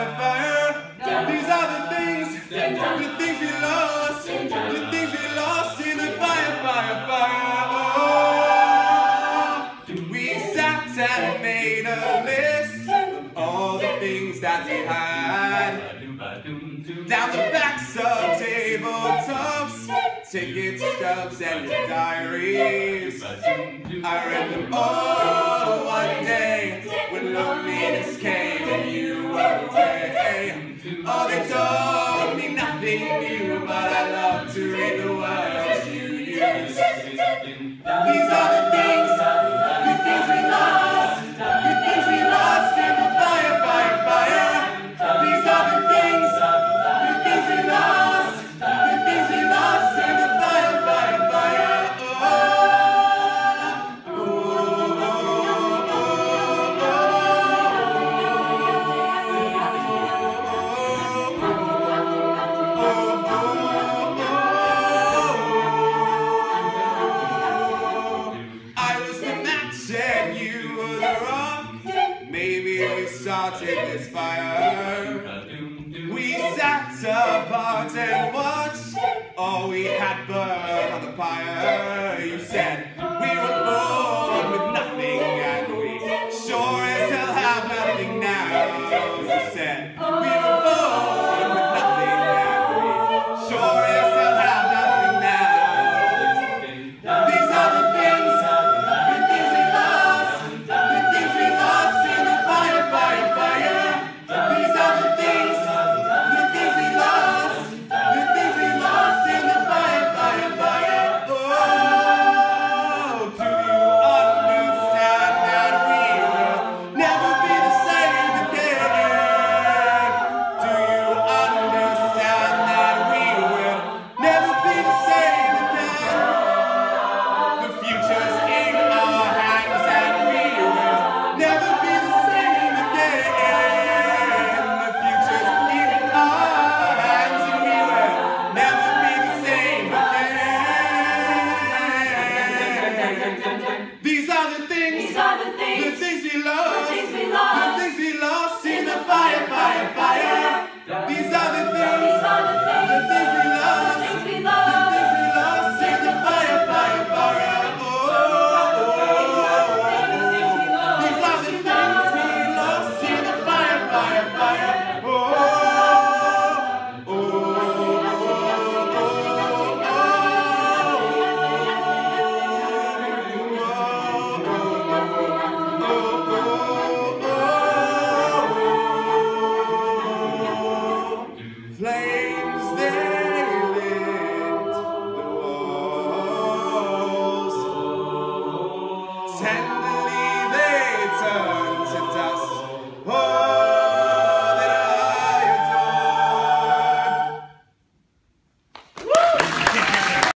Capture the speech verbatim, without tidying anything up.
fire, fire. These are the things, the things we lost, the things we lost in the fire, fire, fire. Oh, we sat and made a list of all the things that we had. Down the backs of tabletops, ticket stubs and your diaries. I read them all one day when loneliness came and you were away. Oh, they told me nothing new, but I love to read the words you use. These are the things, the things we lost, the things we lost in the fire, fire, fire. These are the things, the things we lost, the things we lost in the fire, fire, fire. Oh, oh, oh, I was the match and you were the rock. Maybe we started this fire. We sat apart and watched all we had burn on the pyre. You said